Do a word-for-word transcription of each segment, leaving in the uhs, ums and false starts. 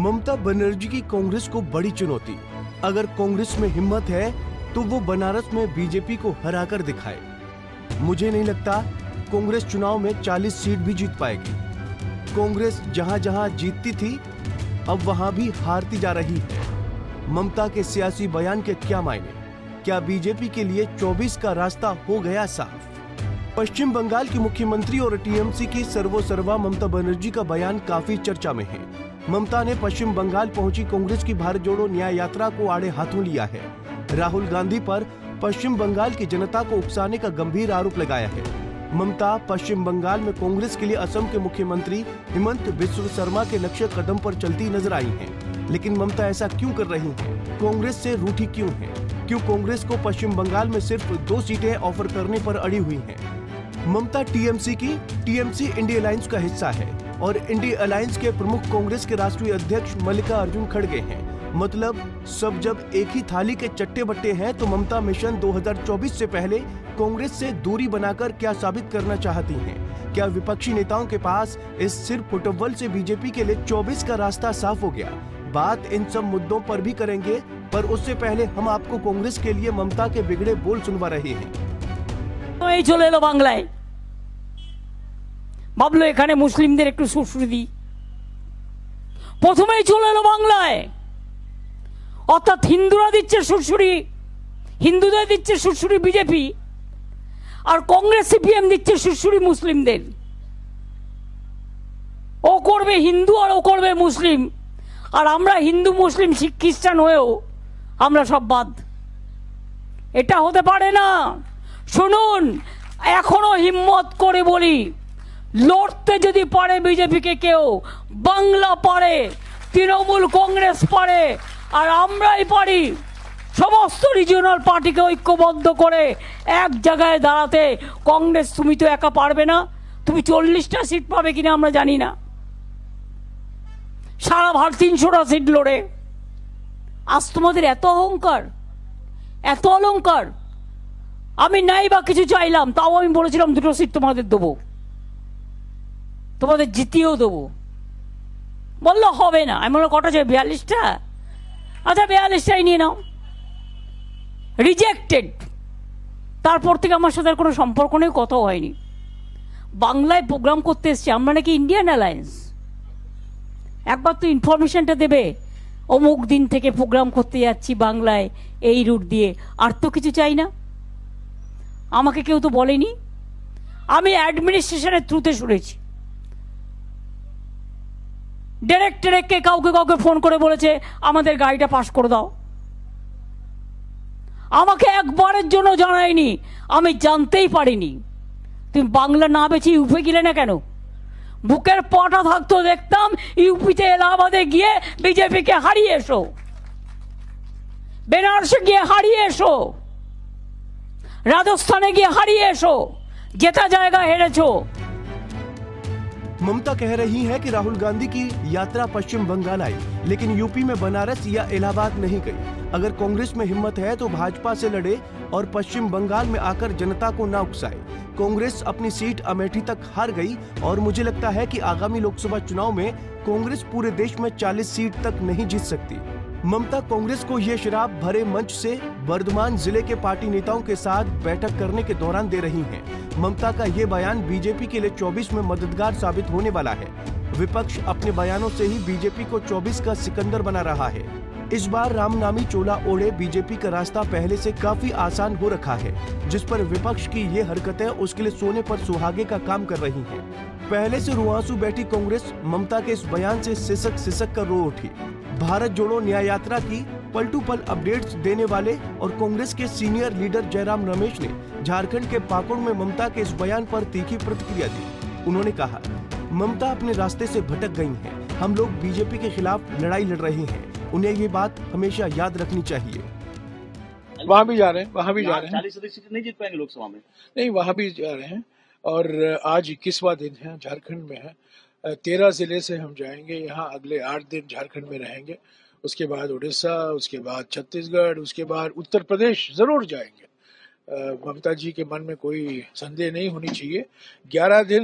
ममता बनर्जी की कांग्रेस को बड़ी चुनौती। अगर कांग्रेस में हिम्मत है तो वो बनारस में बीजेपी को हराकर दिखाए। मुझे नहीं लगता कांग्रेस चुनाव में चालीस सीट भी जीत पाएगी। कांग्रेस जहां जहां जीतती थी अब वहां भी हारती जा रही है। ममता के सियासी बयान के क्या मायने? क्या बीजेपी के लिए चौबीस का रास्ता हो गया साफ? पश्चिम बंगाल की मुख्यमंत्री और टीएमसी की सर्वोसर्वा ममता बनर्जी का बयान काफी चर्चा में है। ममता ने पश्चिम बंगाल पहुंची कांग्रेस की भारत जोड़ो न्याय यात्रा को आड़े हाथों लिया है। राहुल गांधी पर पश्चिम बंगाल की जनता को उकसाने का गंभीर आरोप लगाया है। ममता पश्चिम बंगाल में कांग्रेस के लिए असम के मुख्यमंत्री हिमंत बिस्व शर्मा के नक्शे कदम पर चलती नजर आई हैं। लेकिन ममता ऐसा क्यों कर रही हैं? कांग्रेस से रूठी क्यों है? क्यों कांग्रेस को पश्चिम बंगाल में सिर्फ दो सीटें ऑफर करने पर अड़ी हुई हैं? ममता टीएमसी की टीएमसी इंडिया अलायंस का हिस्सा है और इंडिया अलायंस के प्रमुख कांग्रेस के राष्ट्रीय अध्यक्ष मल्लिकार्जुन खड़गे हैं। मतलब सब जब एक ही थाली के चट्टे बट्टे हैं तो ममता मिशन दो हज़ार चौबीस से पहले कांग्रेस से दूरी बनाकर क्या साबित करना चाहती हैं? क्या विपक्षी नेताओं के पास इस सिर फुटबॉल से बीजेपी के लिए चौबीस का रास्ता साफ हो गया? बात इन सब मुद्दों पर भी करेंगे, पर उससे पहले हम आपको कांग्रेस के लिए ममता के बिगड़े बोल सुनवा रहे हैं। চলে এলো বাংলায়, ভাবলো এখানে মুসলিমদের একটু সুরসুরি দিই। প্রথমেই চলে এলো বাংলায়, অর্থাৎ হিন্দুরা দিচ্ছে সুরসুরি, হিন্দুদের দিচ্ছে সুরসুরি বিজেপি, আর কংগ্রেস সিপিএম দিচ্ছে সুরসুরি মুসলিমদের। ও করবে হিন্দু আর ও করবে মুসলিম, আর আমরা হিন্দু মুসলিম শিখ খ্রিস্টান হয়েও আমরা সব বাদ। এটা হতে পারে না। শুনুন, এখনো হিম্মত করে বলি, লড়তে যদি পারে বিজেপিকে কেউ, বাংলা পারে, তৃণমূল কংগ্রেস পারে, আর আমরাই পারি সমস্ত রিজিওনাল পার্টিকে ঐক্যবদ্ধ করে এক জায়গায় দাঁড়াতে। কংগ্রেস তুমি তো একা পারবে না, তুমি চল্লিশটা সিট পাবে কিনা আমরা জানি না, সারা ভারত তিনশোটা সিট লড়ে। আজ তোমাদের এত অহংকার, এত অলংকার। আমি নাই বা কিছু চাইলাম, তাও আমি বলেছিলাম দুটো সিট তোমাদের দেবো, তোমাদের জিতিয়েও দেবো। বললো হবে না। আমি বললাম কটা চাই? বিয়াল্লিশটা। আচ্ছা বিয়াল্লিশটাই নিয়ে নাও। রিজেক্টেড। তারপর থেকে আমার সাথে কোনো সম্পর্ক নেই, কথাও হয়নি। বাংলায় প্রোগ্রাম করতে এসছি আমরা নাকি ইন্ডিয়ান অ্যালায়েন্স? একবার তো ইনফরমেশনটা দেবে, অমুক দিন থেকে প্রোগ্রাম করতে যাচ্ছি বাংলায় এই রুট দিয়ে। আর তো কিছু চাই না। আমাকে কেউ তো বলেনি, আমি অ্যাডমিনিস্ট্রেশনের থ্রুতে শুনেছি। ডাইরেক্ট ডাইরেক্টকে কাউকে কাউকে ফোন করে বলেছে আমাদের গাড়িটা পাস করে দাও। আমাকে একবারের জন্য জানায়নি, আমি জানতেই পারিনি। তুমি বাংলা না বেছে ইউপি গেলে না কেন? বুকের পাটা থাকতো দেখতাম ইউপিতে এলাহাবাদে গিয়ে বিজেপিকে হারিয়ে এসো, বেনারসে গিয়ে হারিয়ে এসো, राजस्थान की हारिए एसो, जेता जाएगा हेरेछो। ममता कह रही है कि राहुल गांधी की यात्रा पश्चिम बंगाल आई, लेकिन यूपी में बनारस या इलाहाबाद नहीं गई। अगर कांग्रेस में हिम्मत है तो भाजपा से लड़े और पश्चिम बंगाल में आकर जनता को ना उकसाए। कांग्रेस अपनी सीट अमेठी तक हार गई और मुझे लगता है कि आगामी लोकसभा चुनाव में कांग्रेस पूरे देश में चालीस सीट तक नहीं जीत सकती। ममता कांग्रेस को ये शराब भरे मंच से वर्धमान जिले के पार्टी नेताओं के साथ बैठक करने के दौरान दे रही हैं। ममता का ये बयान बीजेपी के लिए चौबीस में मददगार साबित होने वाला है। विपक्ष अपने बयानों से ही बीजेपी को चौबीस का सिकंदर बना रहा है। इस बार रामनामी चोला ओढ़े बीजेपी का रास्ता पहले से काफी आसान हो रखा है, जिस पर विपक्ष की ये हरकतें उसके लिए सोने पर सुहागे का काम कर रही हैं। पहले से रुआंसू बैठी कांग्रेस ममता के इस बयान से सिसक सिसक कर रो उठी। भारत जोड़ो न्याय यात्रा की पलटू पल अपडेट्स देने वाले और कांग्रेस के सीनियर लीडर जयराम रमेश ने झारखंड के पाकुड़ में ममता के इस बयान पर तीखी प्रतिक्रिया दी। उन्होंने कहा, ममता अपने रास्ते से भटक गई हैं। हम लोग बीजेपी के खिलाफ लड़ाई लड़ रहे हैं, उन्हें ये बात हमेशा याद रखनी चाहिए। वहाँ भी जा रहे हैं, वहाँ भी जा रहे हैं। चालीस सीट नहीं जीत पाएंगे लोकसभा में। नहीं, वहाँ भी जा रहे हैं। और आज इक्कीसवां दिन है, झारखंड में है। तेरह जिले से हम जाएंगे, यहाँ अगले आठ दिन झारखंड में रहेंगे। उसके बाद उड़ीसा, उसके बाद छत्तीसगढ़, उसके बाद उत्तर प्रदेश जरूर जाएंगे। ममता जी के मन में कोई संदेह नहीं होनी चाहिए। ग्यारह दिन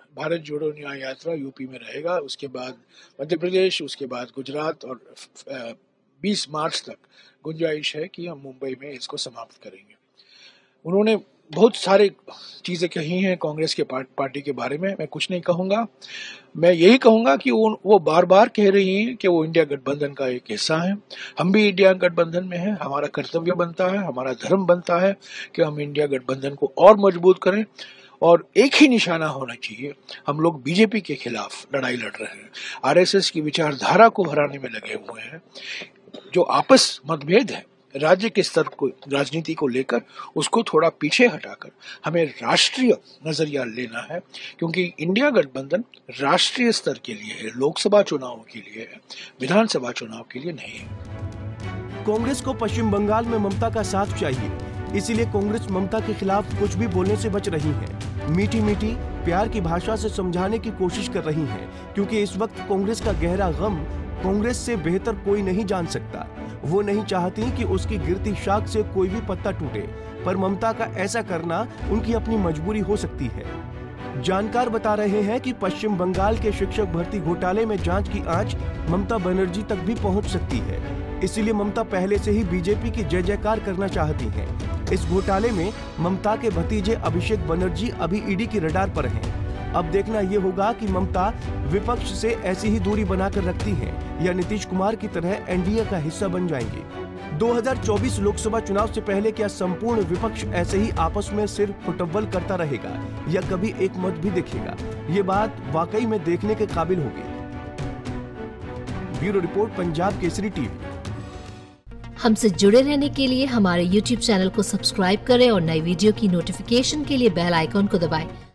भारत जोड़ो न्याय यात्रा यूपी में रहेगा, उसके बाद मध्य प्रदेश, उसके बाद गुजरात, और बीस मार्च तक गुंजाइश है कि हम मुंबई में इसको समाप्त करेंगे। उन्होंने बहुत सारे चीज़ें कही हैं कांग्रेस के पार्टी के बारे में, मैं कुछ नहीं कहूँगा। मैं यही कहूँगा कि वो वो बार बार कह रही हैं कि वो इंडिया गठबंधन का एक हिस्सा है। हम भी इंडिया गठबंधन में हैं, हमारा कर्तव्य बनता है, हमारा धर्म बनता है कि हम इंडिया गठबंधन को और मजबूत करें, और एक ही निशाना होना चाहिए। हम लोग बीजेपी के खिलाफ लड़ाई लड़ रहे हैं, आरएसएस की विचारधारा को हराने में लगे हुए हैं। जो आपस मतभेद है राज्य के स्तर को, राजनीति को लेकर, उसको थोड़ा पीछे हटाकर हमें राष्ट्रीय नजरिया लेना है, क्योंकि इंडिया गठबंधन राष्ट्रीय स्तर के लिए है, लोकसभा चुनाव के लिए है, विधानसभा चुनाव के लिए नहीं है। कांग्रेस को पश्चिम बंगाल में ममता का साथ चाहिए, इसीलिए कांग्रेस ममता के खिलाफ कुछ भी बोलने से बच रही है। मीठी मीठी प्यार की भाषा से समझाने की कोशिश कर रही है, क्योंकि इस वक्त कांग्रेस का गहरा गम कांग्रेस से बेहतर कोई नहीं जान सकता। वो नहीं चाहती कि उसकी गिरती शाख से कोई भी पत्ता टूटे, पर ममता का ऐसा करना उनकी अपनी मजबूरी हो सकती है। जानकार बता रहे हैं कि पश्चिम बंगाल के शिक्षक भर्ती घोटाले में जांच की आंच ममता बनर्जी तक भी पहुंच सकती है। इसीलिए ममता पहले से ही बीजेपी की जय जयकार करना चाहती हैं। इस घोटाले में ममता के भतीजे अभिषेक बनर्जी अभी ईडी की रडार पर हैं। अब देखना ये होगा कि ममता विपक्ष से ऐसी ही दूरी बनाकर रखती हैं या नीतीश कुमार की तरह एनडीए का हिस्सा बन जाएंगी। दो हज़ार चौबीस लोकसभा चुनाव से पहले क्या संपूर्ण विपक्ष ऐसे ही आपस में सिर फुटबॉल करता रहेगा या कभी एक मत भी दिखेगा? ये बात वाकई में देखने के काबिल होगी। Bureau report, Punjab Kesari TV. हमसे जुड़े रहने के लिए हमारे यूट्यूब चैनल को सब्सक्राइब करें और नई वीडियो की नोटिफिकेशन के लिए बेल आइकॉन को दबाएं।